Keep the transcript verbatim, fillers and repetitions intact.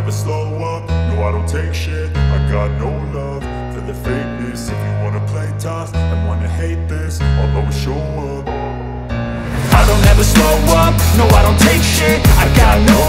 never slow up, no I don't take shit. I got no love for the fakeness. If you wanna play tough and wanna hate this, I'll always show up. I don't ever slow up, no I don't take shit. I got no